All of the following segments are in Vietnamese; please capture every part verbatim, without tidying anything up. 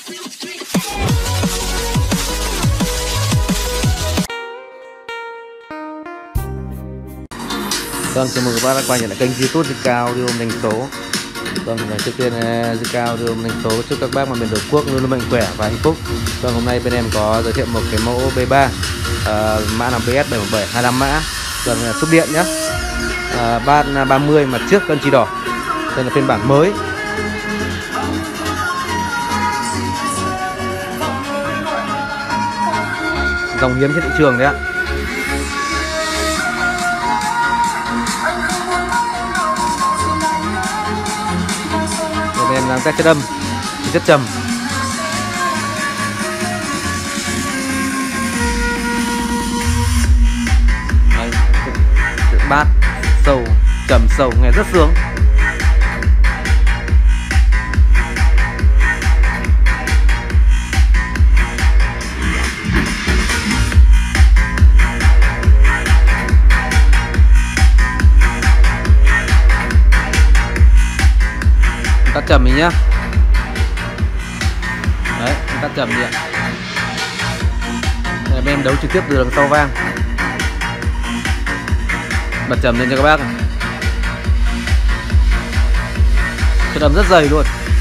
Vâng, chào mừng các bác đã quay trở lại kênh YouTube Zika Audio Đánh Số. Vâng, trước tiên Zika Audio Đánh Số chúc các bác mọi miền tổ quốc luôn luôn mạnh khỏe và hạnh phúc. Vâng, hôm nay bên em có giới thiệu một cái mẫu B ba, uh, mã là B S bảy một bảy hai lăm mã. Vâng, súp điện nhé, uh, ban ba mươi mặt trước cân chì đỏ. Đây là phiên bản mới. Dòng hiếm trên thị trường đấy ạ. Em đang test chất âm thì rất trầm. Đấy, bát sâu trầm sâu nghe rất sướng. Tắt trầm mình nhá. Đấy, tắt trầm đi ạ. Đây, bên em đấu trực tiếp từ đằng sau vang. Bật trầm lên cho các bác. Chất âm rất dày luôn.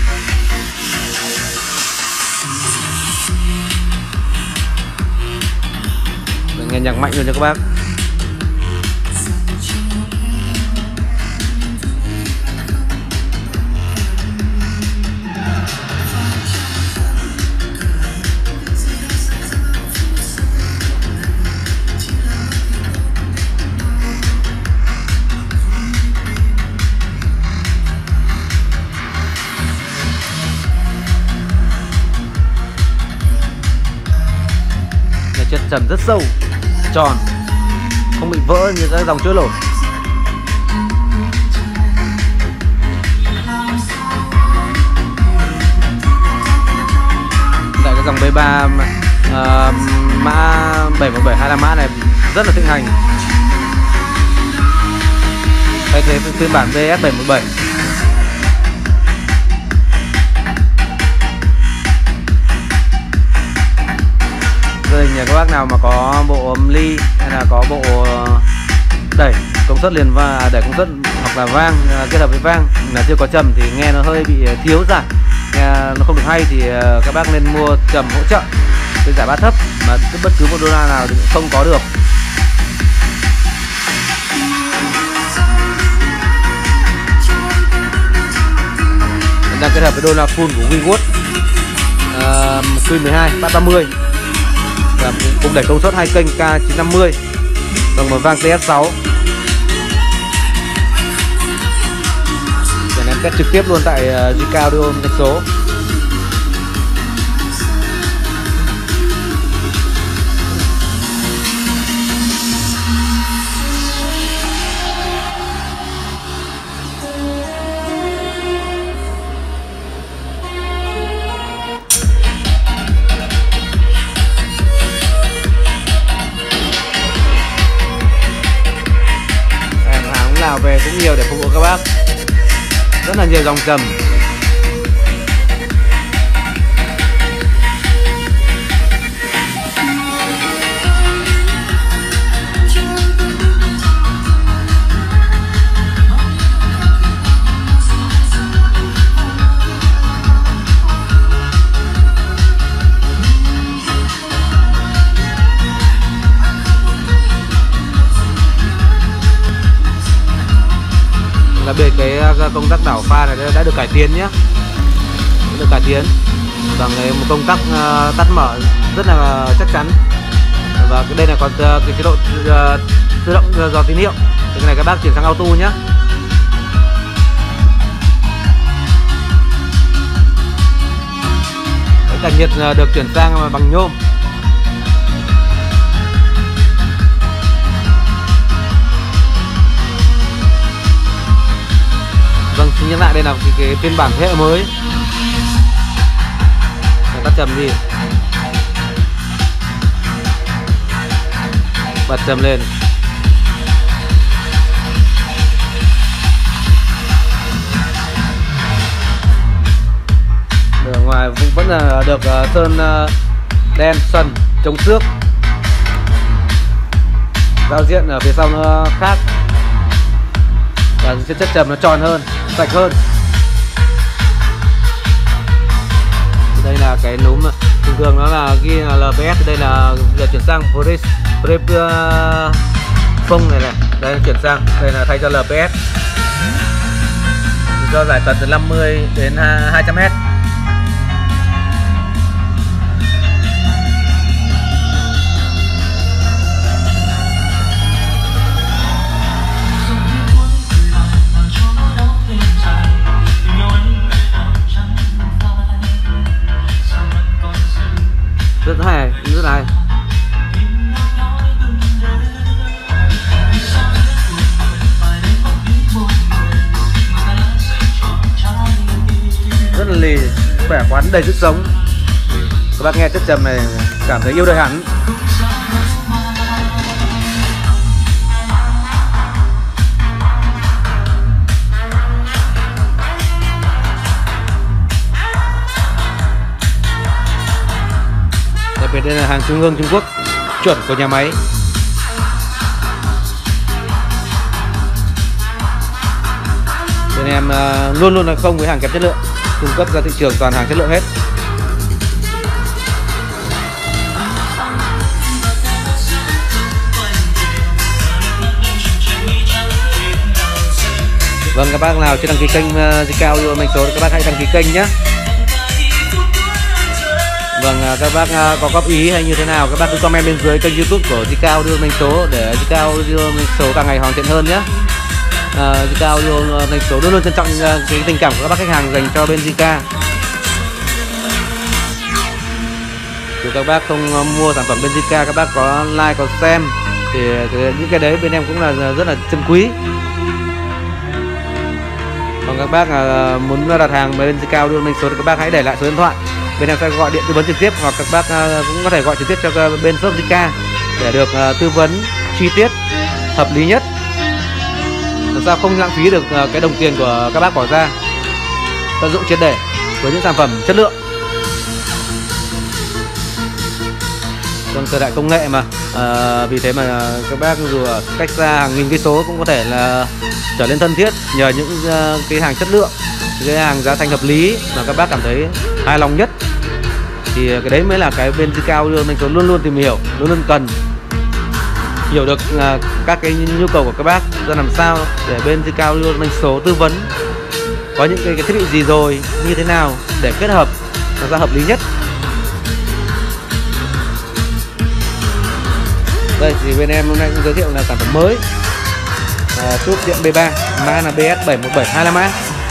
Để nghe nhạc mạnh luôn cho các bác. Chất trầm rất sâu, tròn, không bị vỡ như các dòng chối lỗ. Tại cái dòng B ba uh, mã bảy một bảy hai lăm mã này rất là thịnh hành, thay thế phiên bản B S bảy một bảy. Nhà các bác nào mà có bộ âm ly hay là có bộ đẩy công suất liền và đẩy công suất hoặc là vang kết hợp với vang là chưa có trầm thì nghe nó hơi bị thiếu giải, nghe nó không được hay thì các bác nên mua trầm hỗ trợ với giải bát thấp, mà bất cứ một đô la nào thì cũng không có được. Mình đang kết hợp với đô la full của Wiwood uh, Q mười hai bát ba mươi. Cùng đẩy công suất hai kênh K chín năm mươi bằng một vang T S sáu. Để em test trực tiếp luôn tại uh, Zika Audio Đánh Số. Nào về cũng nhiều để phục vụ các bác, rất là nhiều dòng trầm. Là về cái công tắc đảo pha này đã được cải tiến nhé, đã được cải tiến bằng một công tắc tắt mở rất là chắc chắn, và cái đây là còn cái chế độ tự động dò tín hiệu, thì cái này các bác chuyển sang auto nhé. Cái cảnh nhiệt được chuyển sang bằng nhôm. Vâng, xin nhắc lại đây là cái, cái phiên bản thế hệ mới. Tắt trầm đi, bật trầm lên. ngoài vẫn là được uh, sơn uh, đen sần chống xước. Giao diện ở phía sau nó khác và chất chất trầm nó tròn hơn, sạch hơn. Đây là cái núm thường thường nó là ghi là lờ pê ét, đây là giờ chuyển sang Prep phông này này, đây chuyển sang đây là thay cho lờ pê ét, cho giải tần từ năm mươi đến hai trăm mét. Rất hay, rất hay. Rất là lì, khỏe khoắn, đầy sức sống. Các bác nghe chất trầm này cảm thấy yêu đời hẳn. Đặc biệt đây là hàng trung ương Trung Quốc, chuẩn của nhà máy. Bên em uh, luôn luôn là không với hàng kém chất lượng, cung cấp ra thị trường toàn hàng chất lượng hết. Vâng, các bác nào chưa đăng ký kênh uh, Zika Audio Mệnh Số, các bác hãy đăng ký kênh nhé. Vâng, các bác có góp ý hay như thế nào các bác cứ comment bên dưới kênh YouTube của Zika Audio Mệnh Số để Zika Audio Mệnh Số càng ngày hoàn thiện hơn nhé. uh, Zika Audio Mệnh Số luôn luôn trân trọng cái tình cảm của các bác khách hàng dành cho bên Zika. Nếu các bác không mua sản phẩm bên Zika, các bác có like, có xem thì những cái đấy bên em cũng là rất là trân quý. Còn các bác muốn đặt hàng bên Zika Audio Mệnh Số thì các bác hãy để lại số điện thoại, bên em sẽ gọi điện tư vấn trực tiếp, hoặc các bác cũng có thể gọi trực tiếp cho bên shop Zika để được tư vấn chi tiết hợp lý nhất, làm sao không lãng phí được cái đồng tiền của các bác bỏ ra, tận dụng triệt để với những sản phẩm chất lượng. Trong thời đại công nghệ mà à, vì thế mà các bác dù ở cách xa hàng nghìn cây số cũng có thể là trở nên thân thiết nhờ những uh, cái hàng chất lượng, cái hàng giá thành hợp lý mà các bác cảm thấy hài lòng nhất. Thì cái đấy mới là cái bên Zika Audio Mệnh Số luôn luôn tìm hiểu, luôn luôn cần hiểu được uh, các cái nhu cầu của các bác, ra làm sao để bên Zika Audio Mệnh Số tư vấn có những cái, cái thiết bị gì rồi như thế nào để kết hợp làm sao hợp lý nhất. Đây thì bên em hôm nay cũng giới thiệu là sản phẩm mới, à, túp điện B ba, mã là B S bảy một bảy hai lăm A.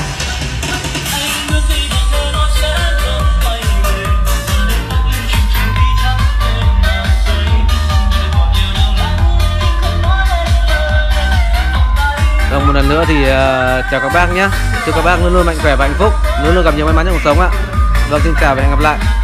Vâng, một lần nữa thì uh, chào các bác nhé, chúc các bác luôn luôn mạnh khỏe và hạnh phúc, luôn luôn gặp nhiều may mắn trong cuộc sống ạ. Vâng, xin chào và hẹn gặp lại.